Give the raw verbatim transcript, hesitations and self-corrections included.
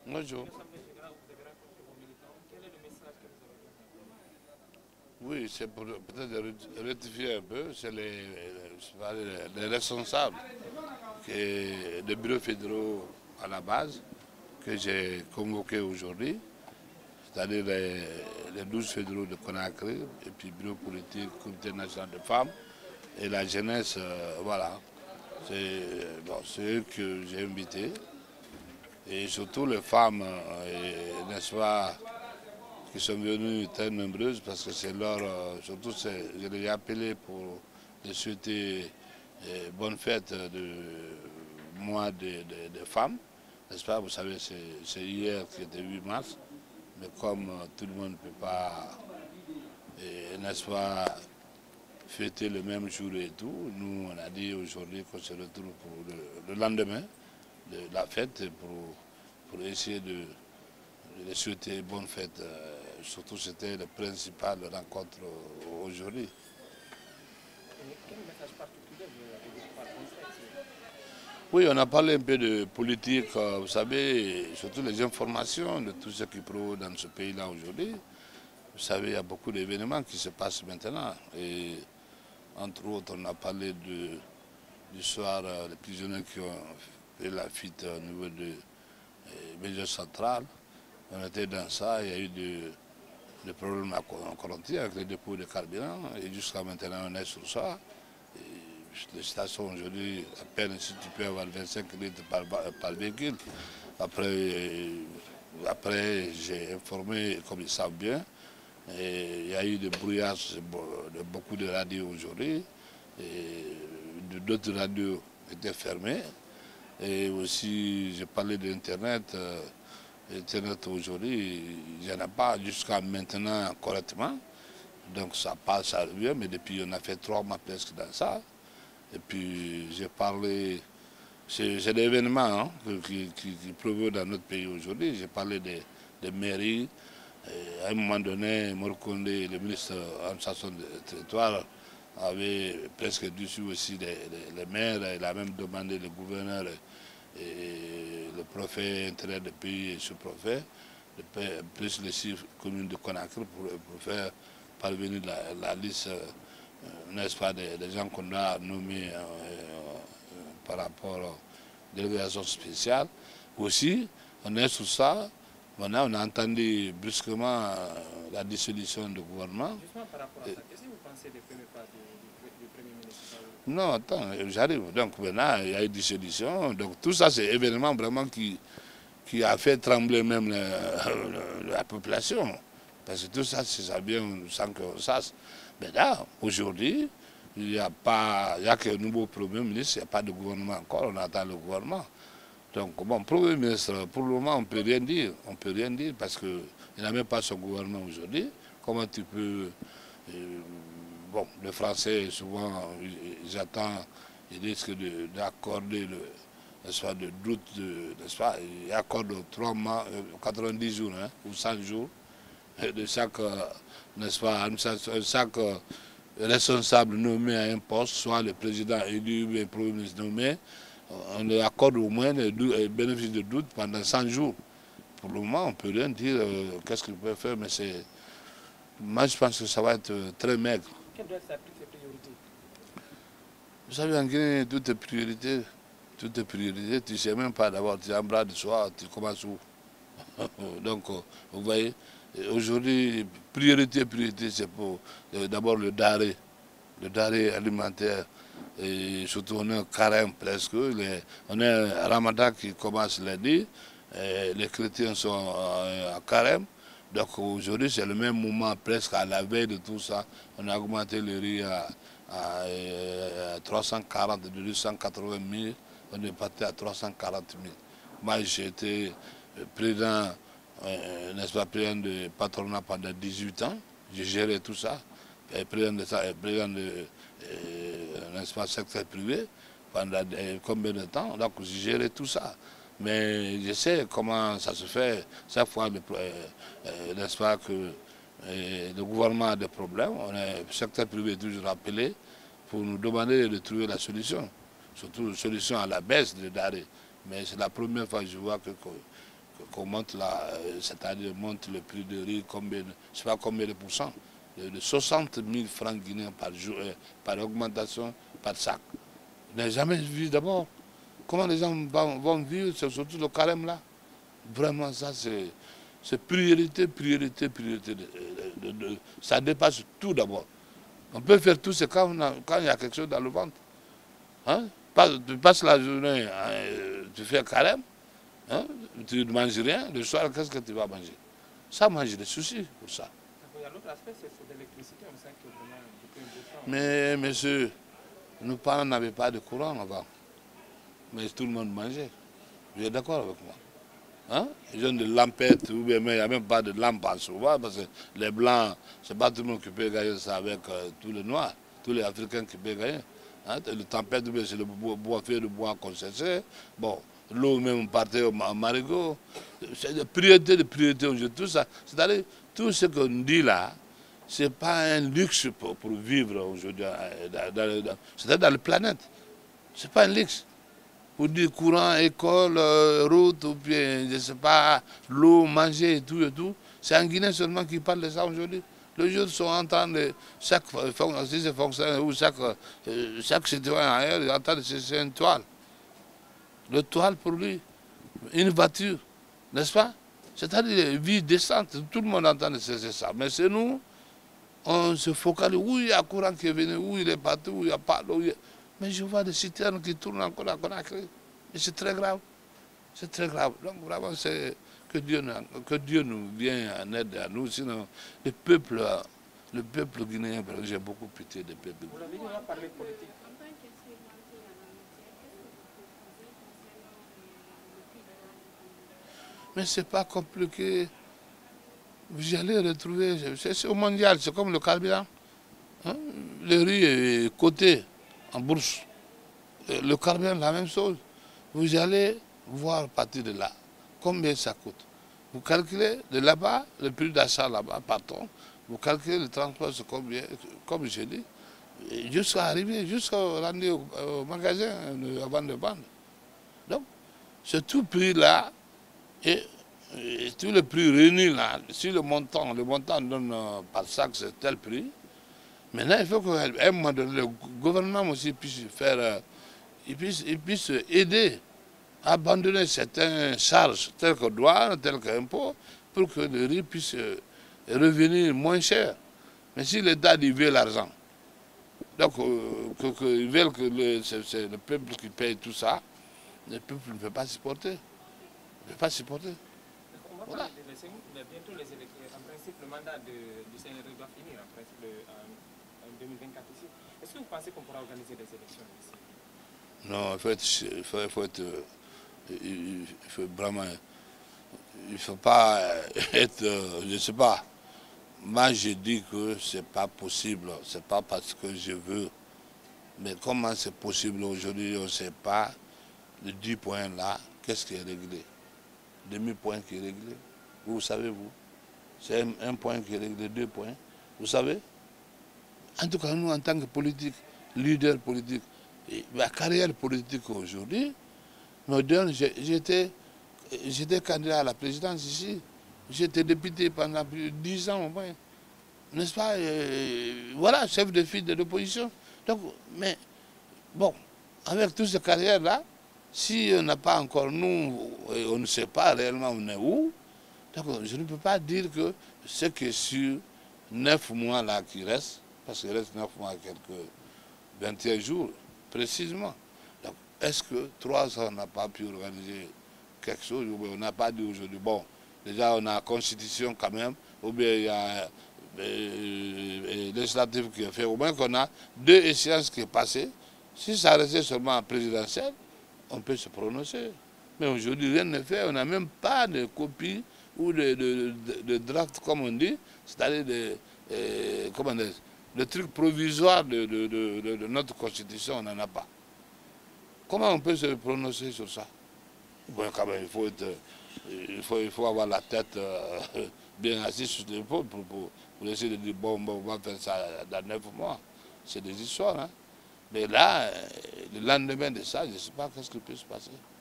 Bonjour. Oui, c'est pour peut-être rectifier un peu, c'est les, les, les responsables que, des bureaux fédéraux à la base que j'ai convoqués aujourd'hui, c'est-à-dire les, les douze fédéraux de Conakry, et puis bureau politique, comité national de femmes, et la jeunesse, euh, voilà. C'est bon, eux que j'ai invités. Et surtout les femmes, euh, n'est-ce pas, qui sont venues très nombreuses parce que c'est leur, euh, surtout je les ai appelés pour les souhaiter euh, bonne fête de mois des de, de femmes, n'est-ce pas, vous savez, c'est hier qui était huit mars, mais comme euh, tout le monde ne peut pas, n'est-ce pas, fêter le même jour et tout, nous on a dit aujourd'hui qu'on se retrouve pour le, le lendemain de la fête pour, pour essayer de, de souhaiter bonne fête. Euh, surtout c'était le principal rencontre aujourd'hui. Quel message particulier vous avez transmis? Oui, on a parlé un peu de politique, euh, vous savez, surtout les informations de tout ce qui prouve dans ce pays-là aujourd'hui. Vous savez, il y a beaucoup d'événements qui se passent maintenant. Et entre autres, on a parlé de, du soir, euh, les prisonniers qui ont fait la fuite au niveau de Béja centrale. On était dans ça, il y a eu des, des problèmes à Corontier avec les dépôts de carburant. Et jusqu'à maintenant, on est sur ça. Et les stations aujourd'hui, à peine si tu peux avoir vingt-cinq litres par, par véhicule. Après, après j'ai informé, comme ils savent bien, et il y a eu des brouillages de beaucoup de radios aujourd'hui. D'autres radios étaient fermées. Et aussi, j'ai parlé d'Internet. Internet aujourd'hui, il n'y en a pas jusqu'à maintenant correctement. Donc ça passe, ça revient, mais depuis on a fait trois mois presque dans ça. Et puis j'ai parlé, c'est des événements hein, qui, qui, qui prouvent dans notre pays aujourd'hui. J'ai parlé des, des mairies. Et à un moment donné, Morkonde, le ministre en administration de territoire, avait presque dessus aussi les, les, les maires. Il a même demandé le gouverneur et le préfet intérieur du pays et sous-préfet, plus les six communes de Conakry pour, pour faire parvenir la, la liste, euh, n'est-ce pas, des, des gens qu'on a nommés euh, euh, par rapport aux délégations spéciales. Aussi, on est sur ça. Maintenant, on a entendu brusquement euh, la dissolution du gouvernement. Justement par rapport à ça, qu'est-ce que vous pensez des premiers pas du, du Premier ministre? Non, attends, j'arrive. Donc maintenant, il y a eu dissolution. Donc tout ça, c'est un événement vraiment qui, qui a fait trembler même la, la population. Parce que tout ça, c'est ça bien sans qu'on sache. Mais là, aujourd'hui, il n'y a pas, il y a qu'un nouveau Premier ministre, il n'y a pas de gouvernement encore, on attend le gouvernement. Donc, bon, Premier ministre, pour le moment, on ne peut rien dire. On ne peut rien dire parce qu'il n'a même pas son gouvernement aujourd'hui. Comment tu peux... Euh, bon, les Français, souvent, ils, ils attendent, ils risquent d'accorder le, soit de doute, n'est-ce pas, ils accordent trois mois, quatre-vingt-dix jours, hein, ou cent jours, de chaque, n'est-ce pas, chaque responsable nommé à un poste, soit le président élu ou le premier ministre nommé, on leur accorde au moins le bénéfice de doute pendant cent jours. Pour le moment, on ne peut rien dire, euh, qu'est-ce qu'ils peuvent faire, mais c'est... Moi, je pense que ça va être très maigre. Quelles doivent être ses priorités? Vous savez, en Guinée, toutes les priorités, toutes les priorités, tu ne sais même pas d'abord, tu es en bras de soi, tu commences où? Donc, vous voyez, aujourd'hui, priorité, priorité, c'est pour d'abord le daré, le daré alimentaire. Et surtout, on est un carême presque, les, on est un ramadan qui commence lundi, les chrétiens sont en carême. Donc aujourd'hui, c'est le même moment, presque à la veille de tout ça. On a augmenté le riz à, à, à trois cent quarante, de deux cent quatre-vingt mille, on est parti à trois cent quarante mille. Moi, j'ai été président, euh, n'est-ce pas, président de patronat pendant dix-huit ans. J'ai géré tout ça. Et président de ça, président de, euh, n'est-ce pas, secteur privé pendant euh, combien de temps. Donc j'ai géré tout ça. Mais je sais comment ça se fait. Chaque fois, euh, euh, n'est-ce pas, que euh, le gouvernement a des problèmes. On est, le secteur privé est toujours appelé pour nous demander de trouver la solution. Surtout une solution à la baisse de Daré. Mais c'est la première fois que je vois que, que, qu'on monte là, c'est-à-dire monte le prix de riz, combien, je ne sais pas combien de pourcents, de, de soixante mille francs guinéens par jour, euh, par augmentation, par sac. Je n'ai jamais vu d'abord comment les gens vont, vont vivre, c'est surtout le carême là. Vraiment, ça c'est priorité, priorité, priorité. De, de, de, de, ça dépasse tout d'abord. On peut faire tout, c'est quand, quand il y a quelque chose dans le ventre. Hein? Tu passes la journée, hein, tu fais un carême, hein? Tu ne manges rien, le soir, qu'est-ce que tu vas manger? Ça mange des soucis pour ça. Il y a l'autre aspect, c'est sur l'électricité, on sait que vraiment depuis un bout de temps. Mais monsieur, nos parents n'avaient pas de courant avant. Mais tout le monde mangeait. Vous êtes d'accord avec moi? Hein? Ils ont des lampettes, ou bien il n'y a même pas de lampe en souvent, parce que les blancs, c'est pas tout le monde qui peut gagner ça avec euh, tous les noirs, tous les Africains qui peuvent gagner. Hein? Le tempête, c'est le bois, bois fait, le bois qu'on cherchait. Bon, l'eau même partait au marigot. C'est des priorités, des priorités aujourd'hui, tout ça. C'est-à-dire, tout ce qu'on dit là, ce n'est pas un luxe pour, pour vivre aujourd'hui, c'est-à-dire dans la planète. Ce n'est pas un luxe. Pour dire courant, école, euh, route, ou bien, je ne sais pas, l'eau, manger et tout et tout. C'est en Guinée seulement qui parle de ça aujourd'hui. Les autres sont en train de, chaque fonctionnaire ou chaque, euh, chaque citoyen ailleurs est en train de chercher une toile. Le toile pour lui, une voiture, n'est-ce pas? C'est-à-dire vie décente, tout le monde est en train de chercher ça. Mais c'est nous, on se focalise, où il y a courant qui est venu, où il est partout, où il n'y a pas d'eau. Mais je vois des citernes qui tournent encore à Conakry. Et c'est très grave. C'est très grave. Donc vraiment, c'est que Dieu, que Dieu nous vienne en aide à nous. Sinon, le peuple, le peuple guinéen, j'ai beaucoup pitié des peuples. Vous l'avez dit, on va parler politique. Mais c'est pas compliqué. Vous allez retrouver, c'est au mondial, c'est comme le carburant. Hein? Le riz est coté en bourse. Le carburant, la même chose. Vous allez voir à partir de là combien ça coûte. Vous calculez de là-bas, le prix d'achat là-bas, pardon. Vous calculez le transport, c'est combien, comme je dis, jusqu'à arriver, jusqu'au rendre au, au magasin avant de vendre. Donc, ce tout prix-là, et, et tout le prix réuni là, si le montant, le montant donne euh, par sac, c'est tel prix. Maintenant, il faut qu'à un moment donné, le gouvernement aussi puisse faire, euh, il puisse, il puisse aider à abandonner certaines charges, telles que douane, telles qu'impôts, pour que le riz puisse euh, revenir moins cher. Mais si l'État dit veut l'argent, donc euh, que, que, ils veulent que le, c'est le peuple qui paye tout ça, le peuple ne peut pas supporter. Ne peut pas supporter. On va voilà. parler de l'élection, mais bientôt les élections. En principe, le mandat de, du Seigneur doit finir en principe en, en deux mille vingt-quatre ici. Est-ce que vous pensez qu'on pourra organiser des élections ici? Non, il faut être, il faut, il faut être, il faut vraiment, il ne faut pas être, je ne sais pas. Moi, je dis que ce n'est pas possible, ce n'est pas parce que je veux. Mais comment c'est possible aujourd'hui, on ne sait pas. Les dix points là, qu'est-ce qui est réglé? Demi-point qui est réglé. Vous savez, vous. C'est un, un point qui est réglé, deux points. Vous savez? En tout cas, nous, en tant que politique, leader politique, ma carrière politique aujourd'hui, j'étais candidat à la présidence ici. J'étais député pendant plus de dix ans au moins. N'est-ce pas? euh, Voilà, chef de file de l'opposition. Donc, mais bon, avec toute cette carrière-là, si on n'a pas encore, nous, on ne sait pas réellement on est où, donc je ne peux pas dire que ce qui est sur neuf mois là qui reste, parce qu'il reste neuf mois, quelques vingt et un jours, précisément. Donc, est-ce que trois ans, on n'a pas pu organiser quelque chose, ou bien on n'a pas dit aujourd'hui, bon, déjà on a la constitution quand même, ou bien il y a euh, législatif qui est fait, au moins qu'on a deux échéances qui sont passées. Si ça restait seulement en présidentiel, on peut se prononcer. Mais aujourd'hui, rien n'est fait, on n'a même pas de copie ou de, de, de, de draft, comme on dit, c'est-à-dire de, euh, comment dire, le truc provisoire de, de, de, de, de notre constitution, on n'en a pas. Comment on peut se prononcer sur ça? Bon, quand même, il faut, être, il faut, il faut avoir la tête euh, bien assise sur l'épaule pour, pour, pour essayer de dire, bon, bon, on va faire ça dans neuf mois. C'est des histoires, hein. Mais là, le lendemain de ça, je ne sais pas qu'est-ce qui peut se passer.